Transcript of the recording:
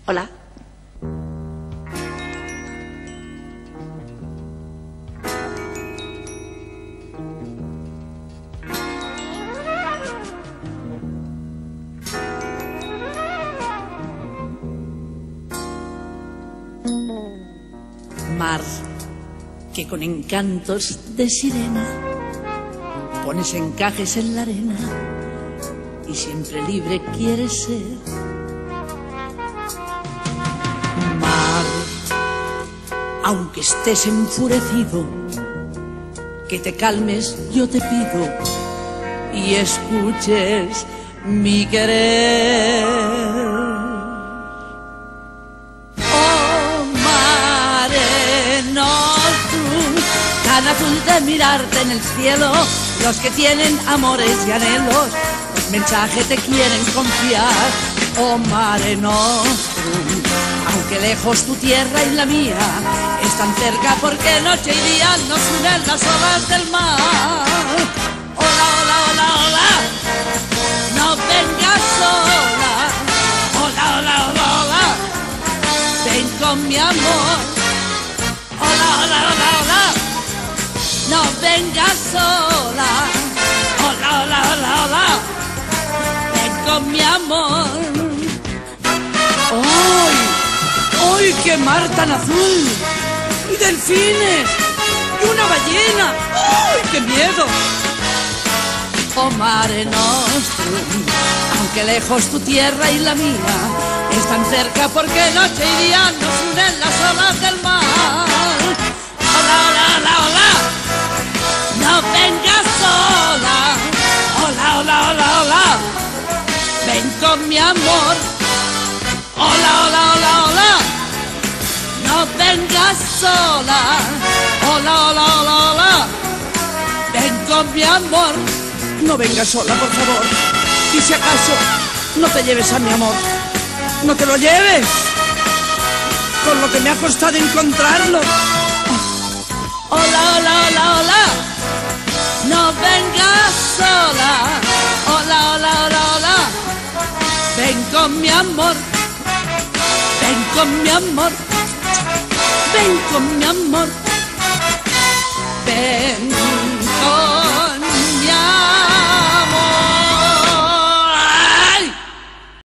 Hola. Mar, que con encantos de sirena pones encajes en la arena y siempre libre quieres ser. Mar, aunque estés enfurecido, que te calmes yo te pido y escuches mi querer. Tan azul de mirarte en el cielo, los que tienen amores y anhelos, los mensajes te quieren confiar. Oh Mare Nostrum, aunque lejos tu tierra y la mía están cerca porque noche y día nos unen las olas del mar. Hola, hola, hola, hola, no vengas sola. Hola, hola, hola, hola, ven con mi amor. Hola, hola, hola, hola, no vengas sola. Hola, hola, hola, hola, ven con mi amor. ¡Ay! ¡Ay, qué mar tan azul! ¡Y delfines! ¡Y una ballena! ¡Ay, qué miedo! Oh Mare Nostrum, aunque lejos tu tierra y la mía están cerca porque noche y día nos unen las olas del mar. Hola, hola, hola, hola, no vengas sola. Hola, hola, hola, hola, ven con mi amor. Hola, hola, hola, hola, no vengas sola. Hola, hola, hola, hola, ven con mi amor. No vengas sola, por favor. Y si acaso, no te lleves a mi amor. No te lo lleves, con lo que me ha costado encontrarlo. Hola, hola, hola, hola, no vengas sola. Hola, hola, hola, hola, ven con mi amor. Ven con mi amor. Ven con mi amor. Ven con mi amor.